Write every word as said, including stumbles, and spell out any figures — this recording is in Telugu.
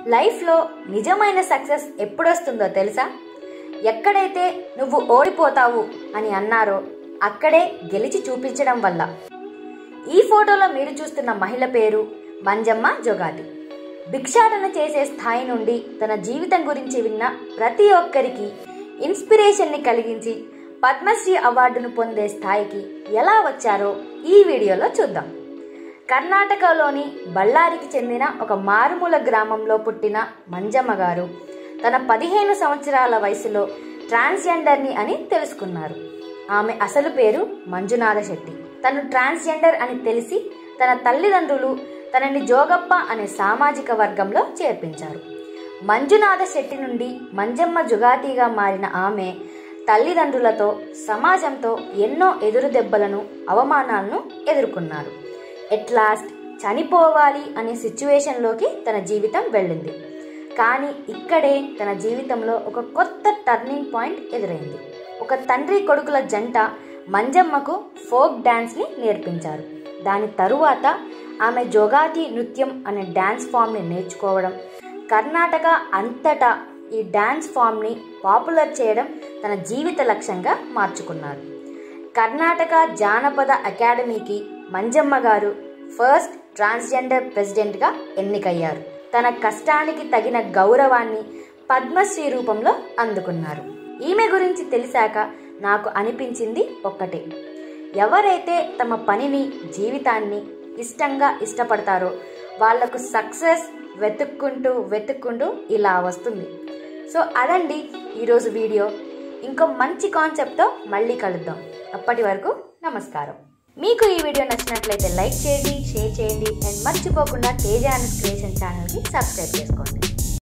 లైఫ్లో నిజమైన సక్సెస్ ఎప్పుడొస్తుందో తెలుసా? ఎక్కడైతే నువ్వు ఓడిపోతావు అని అన్నారో అక్కడే గెలిచి చూపించడం వల్ల. ఈ ఫోటోలో మీరు చూస్తున్న మహిళ పేరు మంజమ్మ జొగాటి. భిక్షాటన చేసే స్థాయి నుండి తన జీవితం గురించి విన్న ప్రతి ఒక్కరికి ఇన్స్పిరేషన్ని కలిగించి పద్మశ్రీ అవార్డును పొందే స్థాయికి ఎలా వచ్చారో ఈ వీడియోలో చూద్దాం. కర్ణాటకలోని బళ్ళారికి చెందిన ఒక మారుమూల గ్రామంలో పుట్టిన మంజమ్మ గారు తన పదిహేను సంవత్సరాల వయసులో ట్రాన్స్జెండర్ని అని తెలుసుకున్నారు. ఆమె అసలు పేరు మంజునాథ శెట్టి. తను ట్రాన్స్జెండర్ అని తెలిసి తన తల్లిదండ్రులు తనని జోగప్ప అనే సామాజిక వర్గంలో చేర్పించారు. మంజునాథ శెట్టి నుండి మంజమ్మ జుగాటిగా మారిన ఆమె తల్లిదండ్రులతో సమాజంతో ఎన్నో ఎదురు దెబ్బలను అవమానాలను ఎదుర్కొన్నారు. ఎట్ లాస్ట్ చనిపోవాలి అనే సిచ్యువేషన్లోకి తన జీవితం వెళ్ళింది. కానీ ఇక్కడే తన జీవితంలో ఒక కొత్త టర్నింగ్ పాయింట్ ఎదురైంది. ఒక తండ్రి కొడుకుల జంట మంజమ్మకు ఫోక్ డాన్స్ని నేర్పించారు. దాని తరువాత ఆమె జోగాటి నృత్యం అనే డాన్స్ ఫామ్ని నేర్చుకోవడం, కర్ణాటక అంతటా ఈ డాన్స్ ఫామ్ని పాపులర్ చేయడం తన జీవిత లక్ష్యంగా మార్చుకున్నారు. కర్ణాటక జానపద అకాడమీకి మంజమ్మ గారు ఫస్ట్ ట్రాన్స్జెండర్ ప్రెసిడెంట్గా ఎన్నికయ్యారు. తన కష్టానికి తగిన గౌరవాన్ని పద్మశ్రీ రూపంలో అందుకున్నారు. ఈమె గురించి తెలిసాక నాకు అనిపించింది ఒక్కటే, ఎవరైతే తమ పనిని జీవితాన్ని ఇష్టంగా ఇష్టపడతారో వాళ్లకు సక్సెస్ వెతుక్కుంటూ వెతుక్కుంటూ ఇలా వస్తుంది. సో అదండి ఈరోజు వీడియో. ఇంకో మంచి కాన్సెప్ట్తో మళ్ళీ కలుద్దాం. అప్పటి వరకు నమస్కారం. మీకు ఈ వీడియో నచ్చినట్లయితే లైక్ చేయండి, షేర్ చేయండి అండ్ మర్చిపోకుండా తేజ అండ్ క్రియేషన్ ఛానల్కి సబ్స్క్రైబ్ చేసుకోండి.